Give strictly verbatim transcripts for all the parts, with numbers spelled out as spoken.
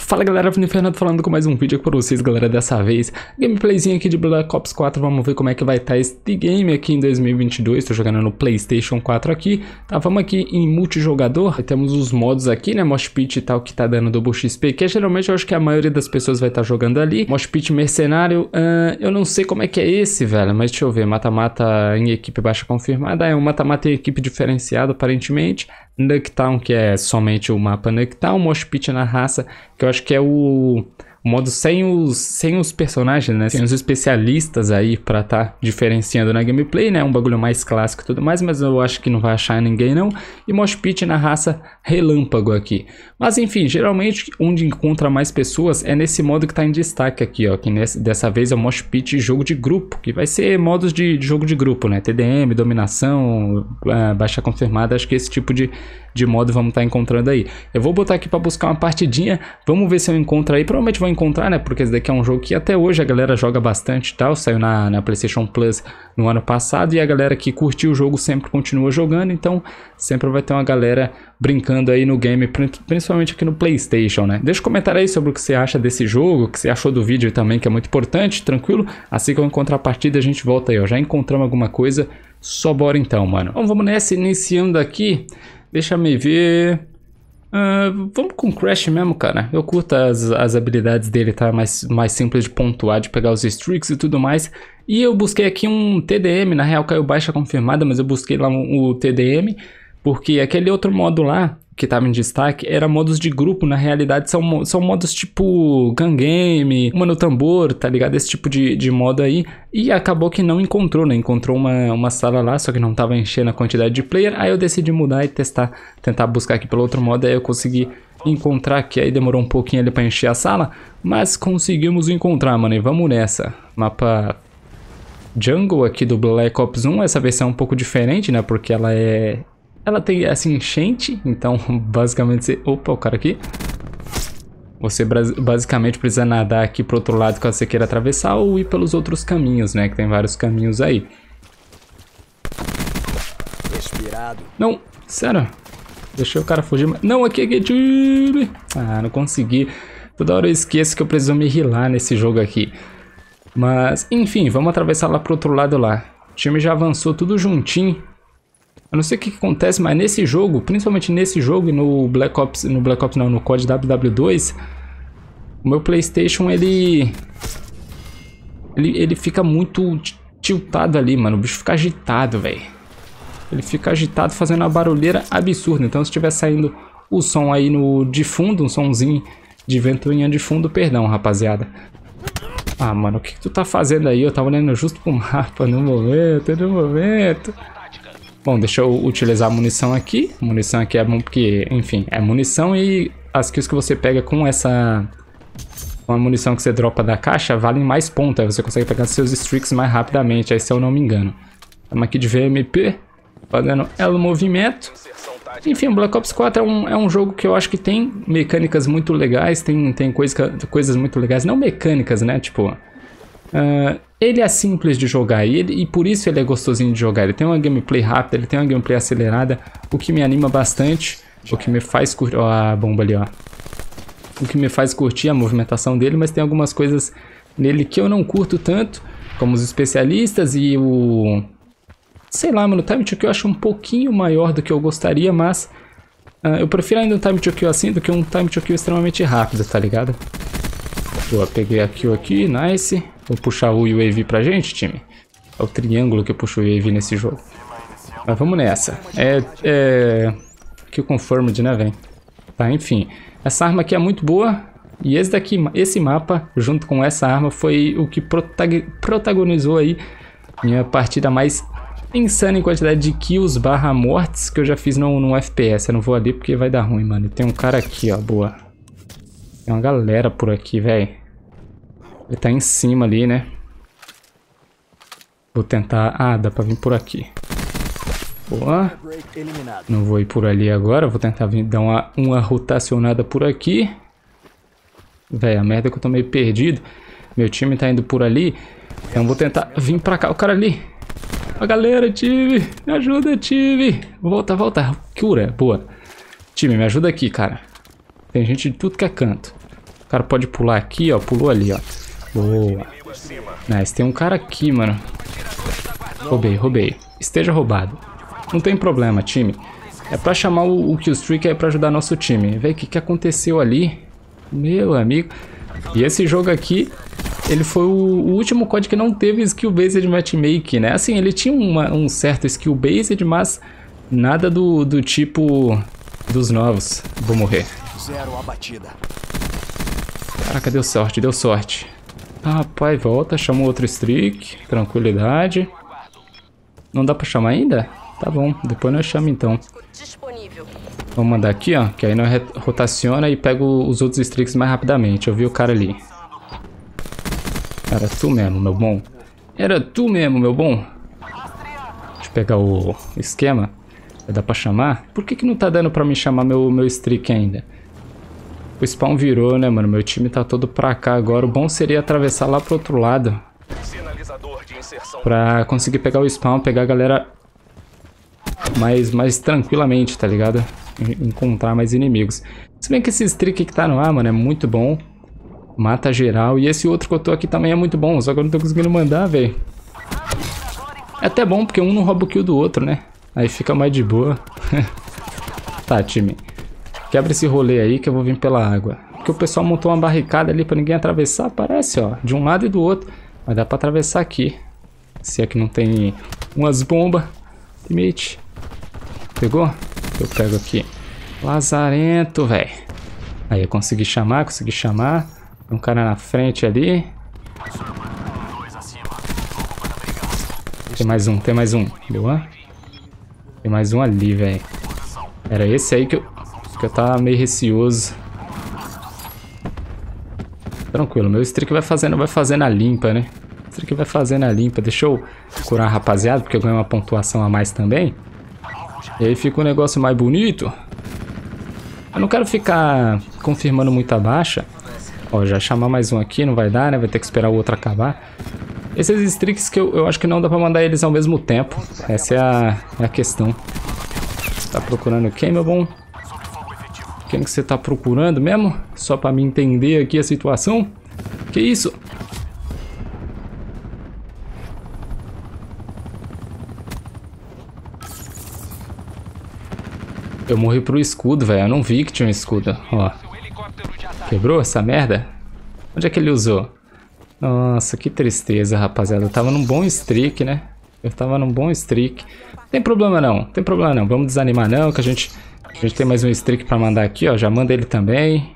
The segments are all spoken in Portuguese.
Fala galera, Vini Fernando falando com mais um vídeo aqui pra vocês, galera. Dessa vez, gameplayzinho aqui de Black Ops quatro. Vamos ver como é que vai estar este game aqui em dois mil e vinte e dois. Tô jogando no PlayStation quatro aqui, tá? Vamos aqui em multijogador. Aí temos os modos aqui, né? Mosh Pit e tal, que tá dando Double X P, que é, geralmente eu acho que a maioria das pessoas vai estar jogando ali. Mosh Pit Mercenário, uh, eu não sei como é que é esse, velho, mas deixa eu ver. Mata-mata em equipe baixa confirmada. É um mata-mata em equipe diferenciado, aparentemente. Nuketown, que é somente o mapa Nuketown. Mosh Pit na raça, que eu acho que é o modo sem os, sem os personagens, né? Sem os especialistas aí pra tá diferenciando na gameplay, né? Um bagulho mais clássico e tudo mais, mas eu acho que não vai achar ninguém não. E Mosh Pit na raça relâmpago aqui. Mas enfim, geralmente onde encontra mais pessoas é nesse modo que tá em destaque aqui, ó. Que nesse, dessa vez é o Mosh Pit jogo de grupo, que vai ser modos de, de jogo de grupo, né? T D M, dominação, uh, baixa confirmada, acho que esse tipo de, de modo vamos estar tá encontrando aí. Eu vou botar aqui pra buscar uma partidinha, vamos ver se eu encontro aí. Provavelmente vou encontrar, né? Porque esse daqui é um jogo que até hoje a galera joga bastante e tal. Saiu na, na PlayStation Plus no ano passado e a galera que curtiu o jogo sempre continua jogando. Então sempre vai ter uma galera brincando aí no game, principalmente aqui no PlayStation, né? Deixa um comentário aí sobre o que você acha desse jogo, o que você achou do vídeo também, que é muito importante, tranquilo? Assim que eu encontrar a partida a gente volta aí, ó. Já encontramos alguma coisa, só bora então, mano. Então vamos nessa, iniciando aqui. Deixa eu ver... Uh, vamos com o Crash mesmo, cara. Eu curto as, as habilidades dele, tá? Mais, mais simples de pontuar, de pegar os streaks e tudo mais. E eu busquei aqui um T D M, na real caiu baixa confirmada, mas eu busquei lá um, o T D M, porque aquele outro modo lá, que tava em destaque, era modos de grupo. Na realidade são, são modos tipo gun game, uma no tambor, tá ligado? Esse tipo de, de modo aí. E acabou que não encontrou, né? Encontrou uma, uma sala lá, só que não tava enchendo a quantidade de player. Aí eu decidi mudar e testar, tentar buscar aqui pelo outro modo. Aí eu consegui encontrar, que aí demorou um pouquinho ali pra encher a sala, mas conseguimos encontrar, mano. E vamos nessa. Mapa Jungle aqui do Black Ops um. Essa versão é um pouco diferente, né? Porque ela é... Ela tem essa enchente, então basicamente você... Opa, o cara aqui. Você basicamente precisa nadar aqui pro outro lado caso você queira atravessar ou ir pelos outros caminhos, né? Que tem vários caminhos aí. Respirado. Não, sério. Deixei o cara fugir. Não, aqui, aqui. Ah, não consegui. Toda hora eu esqueço que eu preciso me healar nesse jogo aqui. Mas, enfim, vamos atravessar lá pro outro lado lá. O time já avançou tudo juntinho. Eu não sei o que, que acontece, mas nesse jogo, principalmente nesse jogo e no Black Ops, no Black Ops não, no C O D W W dois, o meu PlayStation, ele, ele, ele fica muito tiltado ali, mano, o bicho fica agitado, velho. Ele fica agitado fazendo uma barulheira absurda, então se estiver saindo o som aí no, de fundo, um somzinho de ventoinha de fundo, perdão, rapaziada. Ah, mano, o que, que tu tá fazendo aí? Eu tava olhando justo pro mapa no momento, no momento... Bom, deixa eu utilizar a munição aqui. A munição aqui é bom porque, enfim, é munição e as kills que você pega com essa... Com a munição que você dropa da caixa, valem mais pontos. Aí você consegue pegar seus streaks mais rapidamente, aí se eu não me engano. Estamos aqui de V M P, fazendo elo movimento. Enfim, o Black Ops quatro é um, é um jogo que eu acho que tem mecânicas muito legais, tem, tem coisa, coisas muito legais. Não mecânicas, né, tipo... Uh, ele é simples de jogar e, ele, e por isso ele é gostosinho de jogar. Ele tem uma gameplay rápida, ele tem uma gameplay acelerada, o que me anima bastante, o que me faz curtir... Ó, a bomba ali, ó. O que me faz curtir a movimentação dele, mas tem algumas coisas nele que eu não curto tanto, como os especialistas e o... Sei lá, mano, o time to kill eu acho um pouquinho maior do que eu gostaria, mas... Uh, eu prefiro ainda um time to kill assim do que um time to kill extremamente rápido, tá ligado? Boa, peguei a kill aqui, nice. Vou puxar o U A V pra gente, time. É o triângulo que puxa o U A V nesse jogo. Mas vamos nessa. É... é... Kill confirmed, né, velho? Tá, enfim. Essa arma aqui é muito boa. E esse daqui, esse mapa, junto com essa arma, foi o que protagonizou aí minha partida mais insana em quantidade de kills barra mortes que eu já fiz no, no F P S. Eu não vou ali porque vai dar ruim, mano. E tem um cara aqui, ó, boa. Tem uma galera por aqui, velho. Ele tá em cima ali, né? Vou tentar... Ah, dá pra vir por aqui. Boa. Não vou ir por ali agora. Vou tentar vir, dar uma, uma rotacionada por aqui. Velho, a merda é que eu tô meio perdido. Meu time tá indo por ali. Então vou tentar vir pra cá. O cara ali. A galera, time. Me ajuda, time. Volta, volta. Cura. Boa. Time, me ajuda aqui, cara. Tem gente de tudo que é canto. O cara pode pular aqui, ó. Pulou ali, ó. Boa. Nice. Tem um cara aqui, mano. Roubei, roubei. Esteja roubado. Não tem problema, time. É pra chamar o, o Killstreak aí pra ajudar nosso time. Véi, o que que aconteceu ali? Meu amigo. E esse jogo aqui, ele foi o, o último C O D que não teve skill-based matchmaking, né? Assim, ele tinha uma, um certo skill-based, mas nada do, do tipo dos novos. Vou morrer. Zero abatida. Caraca, deu sorte, deu sorte. Ah, rapaz, volta, chama outro streak. Tranquilidade. Não dá pra chamar ainda? Tá bom, depois nós chamamos então. Vamos mandar aqui, ó, que aí nós rotaciona e pega os outros streaks mais rapidamente. Eu vi o cara ali. Era tu mesmo, meu bom. Era tu mesmo, meu bom. Deixa eu pegar o esquema. Vai dar pra chamar? Por que que não tá dando pra me chamar meu, meu streak ainda? O spawn virou, né, mano? Meu time tá todo pra cá agora. O bom seria atravessar lá pro outro lado. Pra conseguir pegar o spawn, pegar a galera mais, mais tranquilamente, tá ligado? Encontrar mais inimigos. Se bem que esse streak que tá no ar, mano, é muito bom. Mata geral. E esse outro que eu tô aqui também é muito bom. Só que eu não tô conseguindo mandar, velho. É até bom, porque um não rouba o kill do outro, né? Aí fica mais de boa. Tá, time. Quebra esse rolê aí que eu vou vir pela água. Porque o pessoal montou uma barricada ali pra ninguém atravessar. Parece, ó. De um lado e do outro. Mas dá pra atravessar aqui. Se é que não tem umas bombas. Limite. Pegou? Eu pego aqui. Lazarento, velho. Aí eu consegui chamar, consegui chamar. Tem um cara na frente ali. Tem mais um, tem mais um. Boa. Tem mais um ali, velho. Era esse aí que eu, que eu tava meio receoso. Tranquilo, meu streak vai fazendo, vai fazendo a limpa, né? O streak vai fazendo a limpa. Deixa eu curar a rapaziada, porque eu ganhei uma pontuação a mais também. E aí fica um negócio mais bonito. Eu não quero ficar confirmando muita baixa. Ó, já chamar mais um aqui, não vai dar, né? Vai ter que esperar o outro acabar. Esses streaks que eu, eu acho que não dá pra mandar eles ao mesmo tempo. Essa é a, é a questão. Tá procurando quem, meu bom? Quem que você tá procurando mesmo? Só pra me entender aqui a situação? Que isso? Eu morri pro escudo, velho. Eu não vi que tinha um escudo. Ó. Quebrou essa merda? Onde é que ele usou? Nossa, que tristeza, rapaziada. Eu tava num bom streak, né? Eu tava num bom streak. Tem problema não, tem problema não. Vamos desanimar não, que a gente, a gente tem mais um streak pra mandar aqui, ó. Já manda ele também.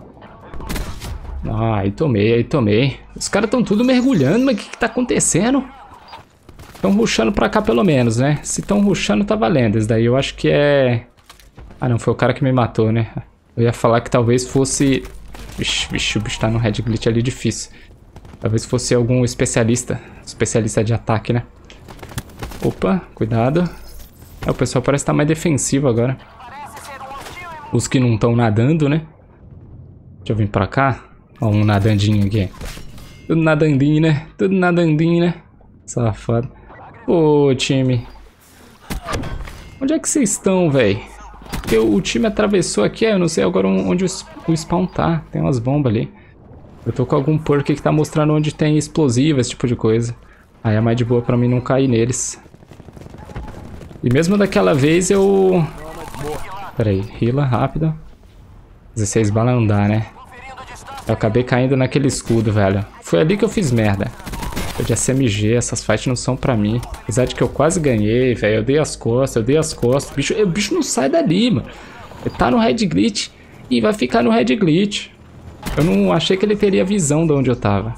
Ah, aí tomei, aí tomei. Os caras tão tudo mergulhando, mas o que que tá acontecendo? Estão rushando pra cá pelo menos, né? Se estão rushando, tá valendo. Esse daí eu acho que é... Ah, não, foi o cara que me matou, né? Eu ia falar que talvez fosse... Vixe, vixe, o bicho tá no red glitch ali, difícil. Talvez fosse algum especialista. Especialista de ataque, né? Opa, cuidado. É, o pessoal parece estar mais defensivo agora. Os que não estão nadando, né? Deixa eu vir pra cá. Ó, um nadandinho aqui. Tudo nadandinho, né? Tudo nadandinho, né? Safado. Ô, time. Onde é que vocês estão, velho? Porque o time atravessou aqui, eu não sei agora onde o spawn tá. Tem umas bombas ali. Eu tô com algum perk que tá mostrando onde tem explosivo, esse tipo de coisa. Aí é mais de boa pra mim não cair neles. E mesmo daquela vez eu... Pera aí, heala rápido. dezesseis balas não dá, né? Eu acabei caindo naquele escudo, velho. Foi ali que eu fiz merda. Eu de S M G, essas fights não são pra mim. Apesar de que eu quase ganhei, velho. Eu dei as costas, eu dei as costas. O bicho, o bicho não sai dali, mano. Ele tá no red glitch e vai ficar no red glitch. Eu não achei que ele teria visão de onde eu tava.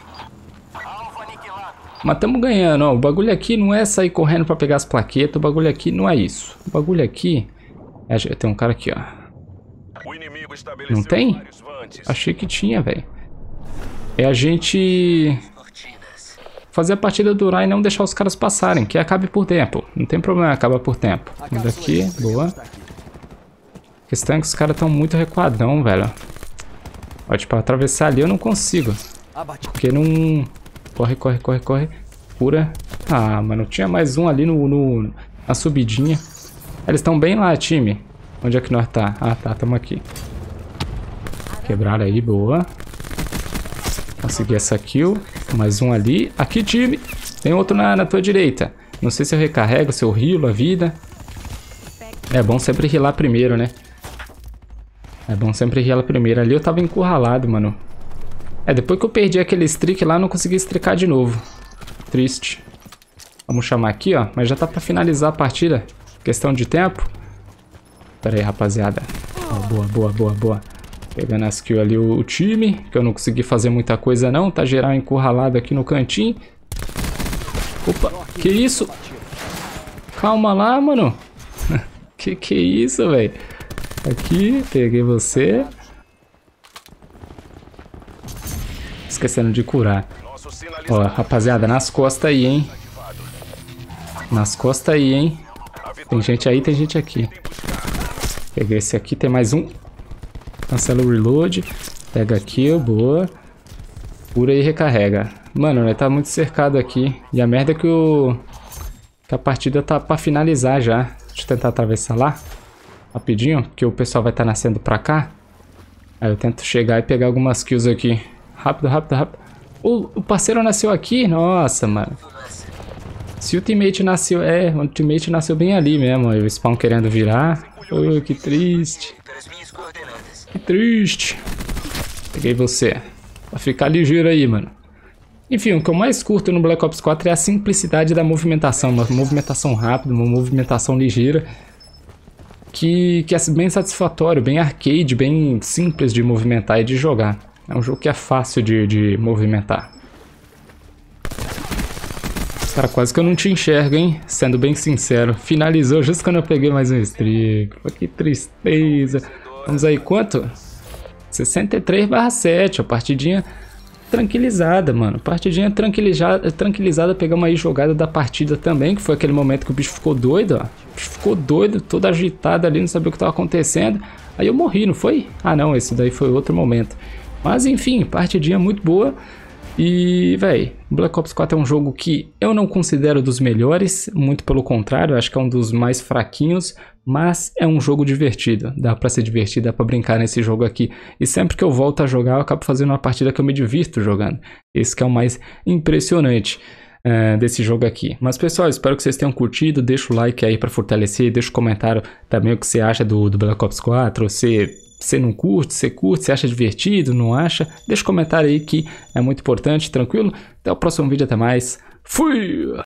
Mas tamo ganhando, ó. O bagulho aqui não é sair correndo pra pegar as plaquetas. O bagulho aqui não é isso. O bagulho aqui... É, tem um cara aqui, ó. Não tem? Achei que tinha, velho. É a gente... fazer a partida durar e não deixar os caras passarem. Que acabe por tempo. Não tem problema, acaba por tempo. Manda aqui, boa. A questão é que os caras estão muito recuadão, velho. Ó, tipo, atravessar ali eu não consigo. Porque não... Corre, corre, corre, corre. Cura. Ah, mano, tinha mais um ali no, no na subidinha. Eles estão bem lá, time. Onde é que nós tá? Ah, tá, tamo aqui. Quebraram aí, boa. Consegui essa kill. Mais um ali. Aqui, time. Tem outro na, na tua direita. Não sei se eu recarrego, se eu healo a vida. É bom sempre healar primeiro, né? É bom sempre healar primeiro. Ali eu tava encurralado, mano. É, depois que eu perdi aquele streak lá, eu não consegui streakar de novo. Triste. Vamos chamar aqui, ó. Mas já tá pra finalizar a partida. Questão de tempo. Pera aí, rapaziada. Ó, boa, boa, boa, boa. Pegando as kills ali o, o time. Que eu não consegui fazer muita coisa não. Tá geral encurralado aqui no cantinho. Opa, que isso? Calma lá, mano. que que isso, velho? Aqui, peguei você. Esquecendo de curar. Ó, rapaziada, nas costas aí, hein? Nas costas aí, hein? Tem gente aí, tem gente aqui. Peguei esse aqui, tem mais um. Cancela o reload. Pega aqui, boa. Cura e recarrega. Mano, né, tá muito cercado aqui. E a merda é que o... Que a partida tá pra finalizar já. Deixa eu tentar atravessar lá. Rapidinho, porque o pessoal vai estar tá nascendo pra cá. Aí eu tento chegar e pegar algumas kills aqui. Rápido, rápido, rápido. O, o parceiro nasceu aqui? Nossa, mano. Se o teammate nasceu... É, o teammate nasceu bem ali mesmo. O spawn querendo virar. Oh, que triste. Que triste. Peguei você. Pra ficar ligeiro aí, mano. Enfim, o que eu mais curto no Black Ops quatro é a simplicidade da movimentação. Uma movimentação rápida, uma movimentação ligeira. Que, que é bem satisfatório, bem arcade, bem simples de movimentar e de jogar. É um jogo que é fácil de, de movimentar. Cara, quase que eu não te enxergo, hein? Sendo bem sincero. Finalizou justo quando eu peguei mais um streak. Pô, que tristeza. Vamos aí, quanto? sessenta e três barra sete, a partidinha tranquilizada, mano. Partidinha tranquilizada, tranquilizada. Pegamos aí jogada da partida também, que foi aquele momento que o bicho ficou doido, ó. O bicho ficou doido, todo agitado ali, não sabia o que estava acontecendo. Aí eu morri, não foi? Ah, não, esse daí foi outro momento. Mas enfim, partidinha muito boa. E, véi, Black Ops quatro é um jogo que eu não considero dos melhores, muito pelo contrário, acho que é um dos mais fraquinhos, mas é um jogo divertido, dá pra se divertir, dá pra brincar nesse jogo aqui. E sempre que eu volto a jogar, eu acabo fazendo uma partida que eu me divirto jogando. Esse que é o mais impressionante uh, desse jogo aqui. Mas pessoal, espero que vocês tenham curtido, deixa o like aí pra fortalecer, deixa o comentário também o que você acha do, do Black Ops quatro, ou se... Você não curte, você curte, você acha divertido, não acha? Deixa um comentário aí que é muito importante, tranquilo? Até o próximo vídeo, até mais. Fui!